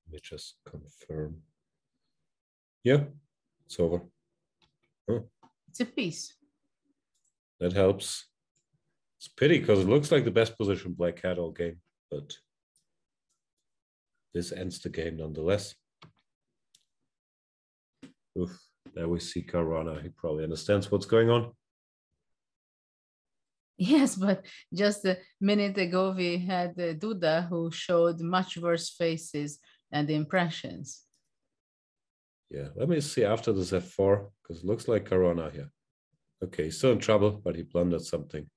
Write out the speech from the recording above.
Let me just confirm. Yeah, it's over. Oh, It's a piece. that helps. It's a pity because it looks like the best position Black had all game, but this ends the game nonetheless. Oof, there we see Caruana. He probably understands what's going on. Yes, but just a minute ago, we had Duda, who showed much worse faces and impressions. Yeah, let me see after this F4, because it looks like Caruana here. Okay, he's still in trouble, but he blundered something.